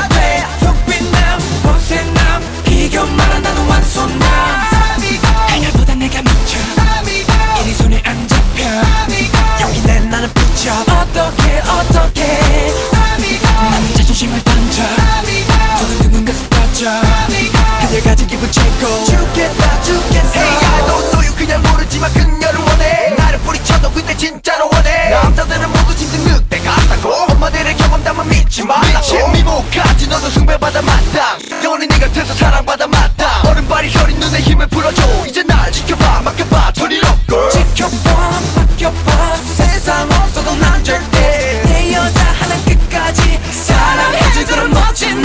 돼. 속빛남 보세남 비교만 한다는 완소남. 그녀보다 내가 미쳐 이리 손에 안 잡혀. 여기 내 나는 붙여. 어떻게 난 자존심을 던져. 두근두근 가슴 터져. 그녀 가진 기분 최고. 죽겠다 죽겠어. Hey I don't know you 그냥 모르지만 그녀를 원해. 나를 뿌리쳐도 근데 진짜로 원해. 남자들은 모두 힘든 늑대 같다고. 엄마들의 경험 담아 믿지 말라고. 미모까지 너도 숭배받아 마땅. 영원히 네 곁에서 사랑받아 마땅. 어른발이 혈인 눈에 힘을 풀어줘. 이제 날 지켜봐 맡겨봐 전일 없고. 지켜봐 맡겨봐 세상 없어도 난 절대 내 여자 하나 끝까지 사랑해줄 그런 멋진 나.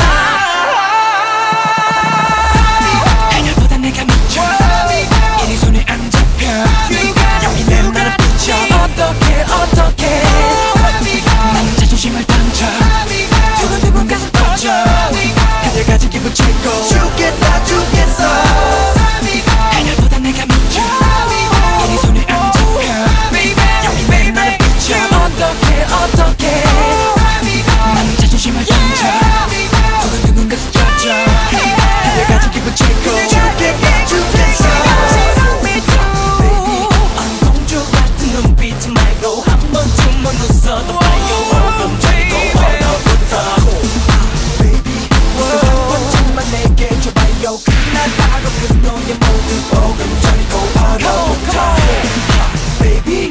그녀보다 내가 미쳐 이리 손에 안 잡혀. 여기 내 나를 붙여. 어떻게 난 자존심을 던져. 두근두근 가슴 터져. 그녀 가진 기분 최고. 죽겠다 죽겠어. 그녀보다 내가 미쳐 이리 손에 안 잡혀. 여기 내 나를 붙여. 어떻게 난 자존심을 던져. 두근두근 가슴 터져. 그녀 가진 기분 최고. 죽겠다 죽겠어. 공주 같은 눈빛 말고 한 번쯤은 웃어도 봐요. 멈춰있고 얼어붙어. Baby 웃음 한 번쯤만 내게 줘봐요. 그날 하루 그 너의 모든 보금 저리고 얼어붙어. Baby